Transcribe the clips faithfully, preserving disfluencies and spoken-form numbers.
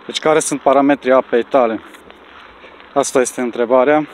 Deci care sunt parametrii apei tale? Asta este întrebarea.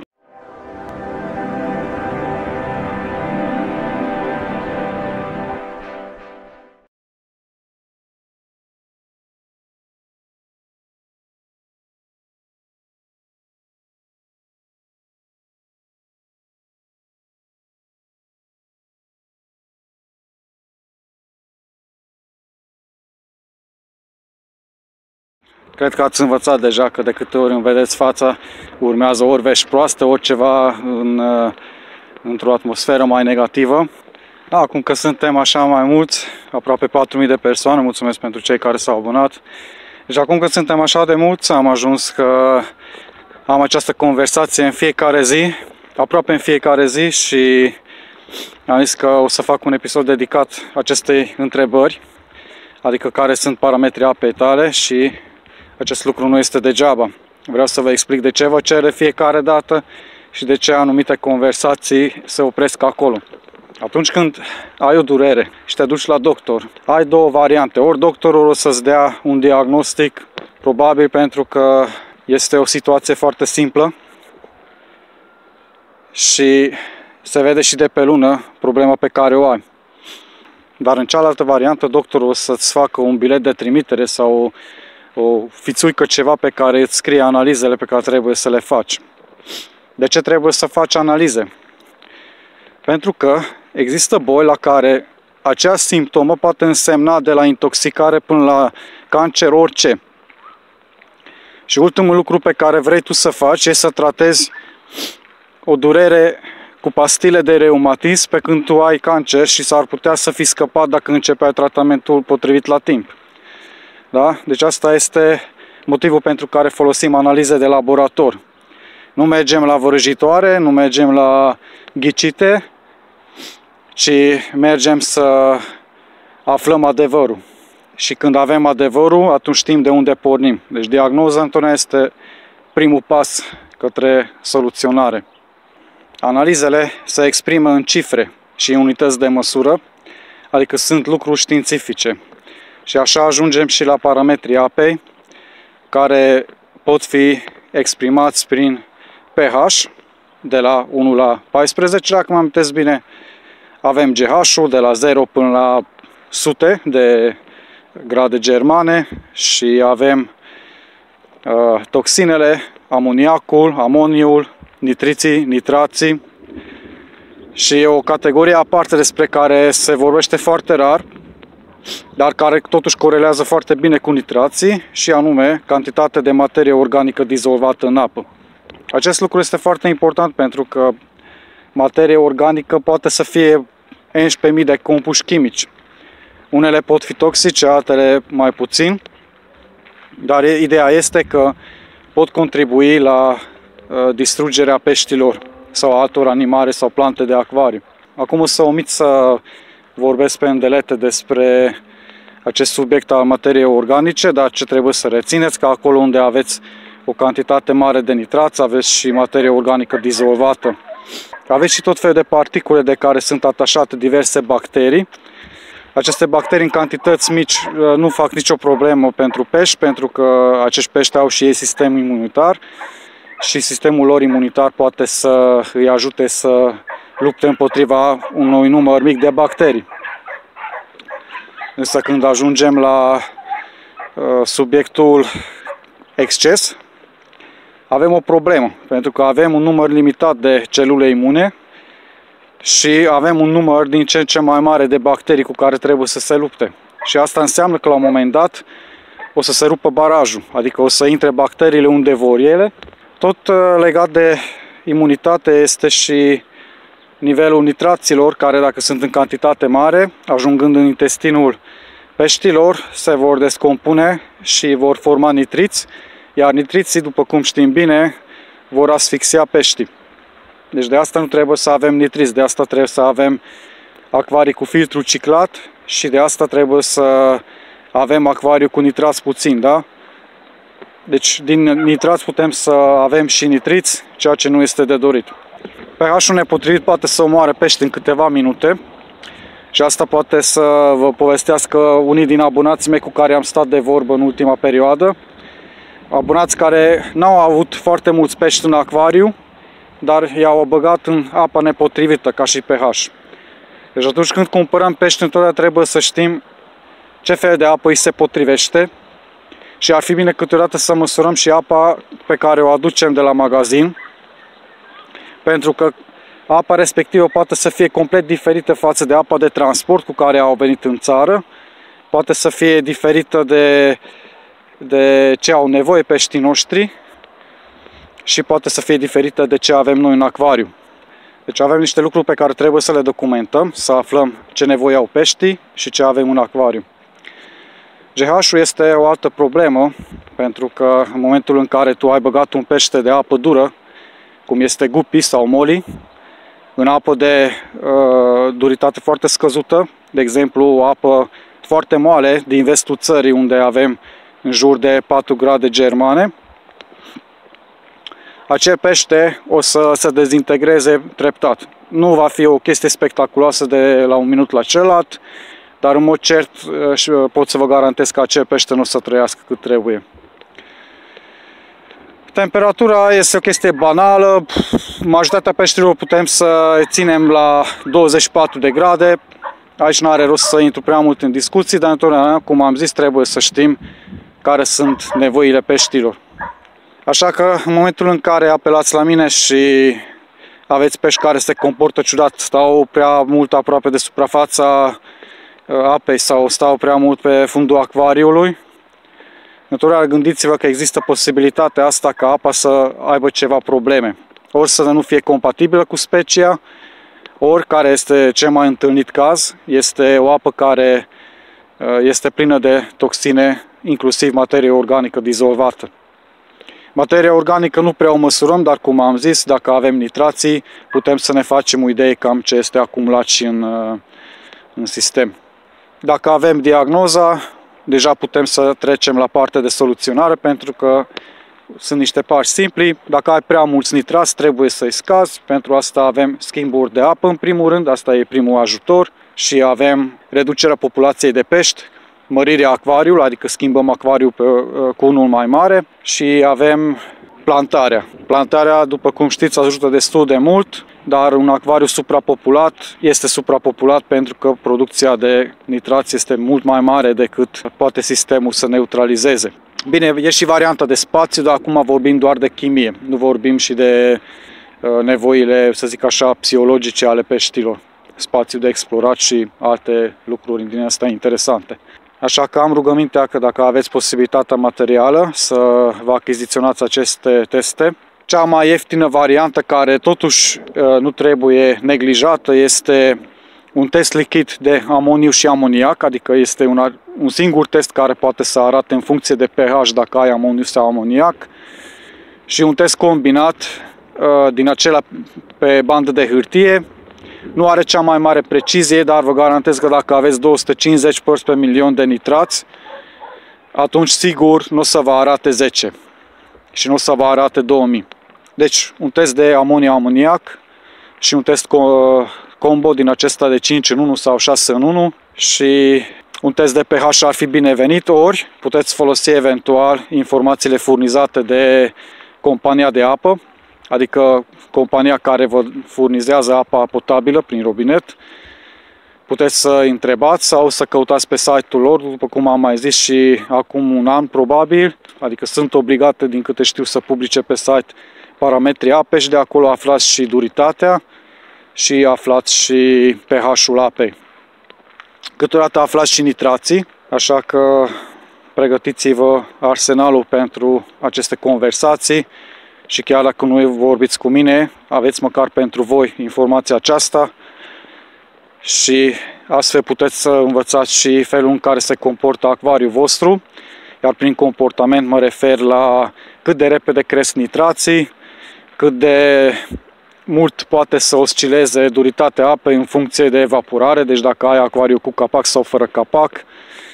Cred că ați învățat deja că de câte ori îmi vedeți fața, urmează ori vești proaste, ori ceva în, într-o atmosferă mai negativă. Acum că suntem așa mai mulți, aproape patru mii de persoane, mulțumesc pentru cei care s-au abonat. Deci acum că suntem așa de mulți, am ajuns că am această conversație în fiecare zi, aproape în fiecare zi, și am zis că o să fac un episod dedicat acestei întrebări, adică care sunt parametrii apei tale, și acest lucru nu este degeaba. Vreau să vă explic de ce vă cere fiecare dată și de ce anumite conversații se opresc acolo. Atunci când ai o durere și te duci la doctor, ai două variante. Ori doctorul o să-ți dea un diagnostic, probabil pentru că este o situație foarte simplă și se vede și de pe lună problema pe care o ai. Dar în cealaltă variantă, doctorul o să-ți facă un bilet de trimitere sau o fițuică, ceva pe care îți scrie analizele pe care trebuie să le faci. De ce trebuie să faci analize? Pentru că există boli la care acea simptomă poate însemna de la intoxicare până la cancer, orice. Și ultimul lucru pe care vrei tu să faci este să tratezi o durere cu pastile de reumatism pe când tu ai cancer și s-ar putea să fii scăpat dacă începeai tratamentul potrivit la timp. Da? Deci asta este motivul pentru care folosim analize de laborator. Nu mergem la vrăjitoare, nu mergem la ghicite, ci mergem să aflăm adevărul. Și când avem adevărul, atunci știm de unde pornim. Deci diagnoza întotdeauna este primul pas către soluționare. Analizele se exprimă în cifre și unități de măsură, adică sunt lucruri științifice. Și așa ajungem și la parametrii apei, care pot fi exprimați prin pH, de la unu la paisprezece, dacă mă amintesc bine. Avem G H-ul de la zero până la sute de grade germane și avem uh, toxinele, amoniacul, amoniul, nitriții, nitrații, și e o categorie aparte despre care se vorbește foarte rar, dar care totuși corelează foarte bine cu nitrații, și anume cantitatea de materie organică dizolvată în apă. Acest lucru este foarte important pentru că materie organică poate să fie unsprezece mii de compuși chimici. Unele pot fi toxice, altele mai puțin, dar ideea este că pot contribui la uh, distrugerea peștilor sau altor animale sau plante de acvariu. Acum o să omit să vorbesc pe îndelete despre acest subiect al materiei organice, dar ce trebuie să rețineți, că acolo unde aveți o cantitate mare de nitrați, aveți și materie organică dizolvată. Aveți și tot felul de particule de care sunt atașate diverse bacterii. Aceste bacterii în cantități mici nu fac nicio problemă pentru pești, pentru că acești pești au și ei sistem imunitar și sistemul lor imunitar poate să îi ajute să lupte împotriva unui număr mic de bacterii. Însă când ajungem la uh, subiectul exces, avem o problemă, pentru că avem un număr limitat de celule imune și avem un număr din ce în ce mai mare de bacterii cu care trebuie să se lupte. Și asta înseamnă că la un moment dat o să se rupă barajul, adică o să intre bacteriile unde vor ele. Tot uh, legat de imunitate este și nivelul nitraților, care dacă sunt în cantitate mare, ajungând în intestinul peștilor, se vor descompune și vor forma nitriți, iar nitriții, după cum știm bine, vor asfixia peștii. Deci de asta nu trebuie să avem nitriți, de asta trebuie să avem acvarii cu filtru ciclat și de asta trebuie să avem acvariu cu nitrați puțin, da? Deci din nitrați putem să avem și nitriți, ceea ce nu este de dorit. pH-ul nepotrivit poate să omoare pești în câteva minute și asta poate să vă povestească unii din abonații mei cu care am stat de vorbă în ultima perioadă. abonați care n-au avut foarte mulți pești în acvariu, dar i-au băgat în apa nepotrivită, ca și pH. Deci atunci când cumpărăm pești, întotdeauna trebuie să știm ce fel de apă îi se potrivește și ar fi bine câteodată să măsurăm și apa pe care o aducem de la magazin, pentru că apa respectivă poate să fie complet diferită față de apa de transport cu care au venit în țară, poate să fie diferită de, de ce au nevoie peștii noștri și poate să fie diferită de ce avem noi în acvariu. Deci avem niște lucruri pe care trebuie să le documentăm, să aflăm ce nevoie au peștii și ce avem în acvariu. G H-ul este o altă problemă, pentru că în momentul în care tu ai băgat un pește de apă dură, cum este guppy sau molly, în apă de uh, duritate foarte scăzută, de exemplu o apă foarte moale din vestul țării, unde avem în jur de patru grade germane, acel pește o să se dezintegreze treptat. Nu va fi o chestie spectaculoasă de la un minut la celălalt, dar în mod cert pot să vă garantez că acel pește nu o să trăiască cât trebuie. Temperatura este o chestie banală. Majoritatea peștilor putem să ținem la douăzeci și patru de grade. Aici nu are rost să intru prea mult în discuții, dar întotdeauna, cum am zis, trebuie să știm care sunt nevoile peștilor. Așa că în momentul în care apelați la mine și aveți pești care se comportă ciudat, stau prea mult aproape de suprafața apei sau stau prea mult pe fundul acvariului, întotdeauna gândiți-vă că există posibilitatea asta ca apa să aibă ceva probleme. Ori să nu fie compatibilă cu specia, ori, care este cel mai întâlnit caz, este o apă care este plină de toxine, inclusiv materie organică dizolvată. Materia organică nu prea o măsurăm, dar cum am zis, dacă avem nitrații, putem să ne facem o idee cam ce este acumulat și în, în sistem. Dacă avem diagnoza, deja putem să trecem la partea de soluționare, pentru că sunt niște pași simpli. Dacă ai prea mulți nitrați, trebuie să-i scazi. Pentru asta avem schimburi de apă în primul rând, asta e primul ajutor, și avem reducerea populației de pești, mărirea acvariului, adică schimbăm acvariul pe, cu unul mai mare, și avem plantarea. Plantarea, după cum știți, ajută destul de mult, dar un acvariu suprapopulat este suprapopulat pentru că producția de nitrați este mult mai mare decât poate sistemul să neutralizeze. Bine, e și varianta de spațiu, dar acum vorbim doar de chimie, nu vorbim și de uh, nevoile, să zic așa, psihologice ale peștilor, spațiu de explorat și alte lucruri din astea interesante. Așa că am rugămintea că dacă aveți posibilitatea materială să vă achiziționați aceste teste. Cea mai ieftină variantă, care totuși nu trebuie neglijată, este un test lichid de amoniu și amoniac, adică este un, un singur test care poate să arate în funcție de pH dacă ai amoniu sau amoniac, și un test combinat din acela pe bandă de hârtie. Nu are cea mai mare precizie, dar vă garantez că dacă aveți două sute cincizeci părți pe milion de nitrați, atunci sigur nu o să vă arate zece și nu o să vă arate două mii. Deci un test de amoniu-amoniac și un test combo din acesta de cinci în unu sau șase în unu și un test de pH ar fi binevenit, ori puteți folosi eventual informațiile furnizate de compania de apă, adică compania care vă furnizează apa potabilă prin robinet. Puteți să întrebați sau să căutați pe site-ul lor, după cum am mai zis și acum un an probabil, adică sunt obligate, din câte știu, să publice pe site parametrii apei și de acolo aflați și duritatea și aflați și pH-ul apei. Câteodată aflați și nitrații, așa că pregătiți-vă arsenalul pentru aceste conversații. Și chiar dacă nu vorbiți cu mine, aveți măcar pentru voi informația aceasta și astfel puteți să învățați și felul în care se comportă acvariul vostru. Iar prin comportament mă refer la cât de repede cresc nitrații, cât de mult poate să oscileze duritatea apei în funcție de evaporare, deci dacă ai acvariu cu capac sau fără capac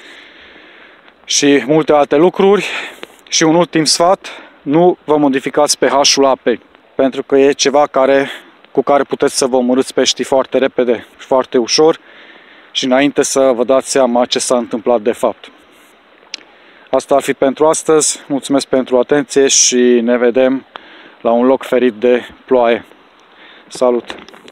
și multe alte lucruri. Și un ultim sfat: nu vă modificați pH-ul apei, pentru că e ceva care, cu care puteți să vă omorâți peștii foarte repede și foarte ușor și înainte să vă dați seama ce s-a întâmplat de fapt. Asta ar fi pentru astăzi. Mulțumesc pentru atenție și ne vedem la un loc ferit de ploaie. Salut!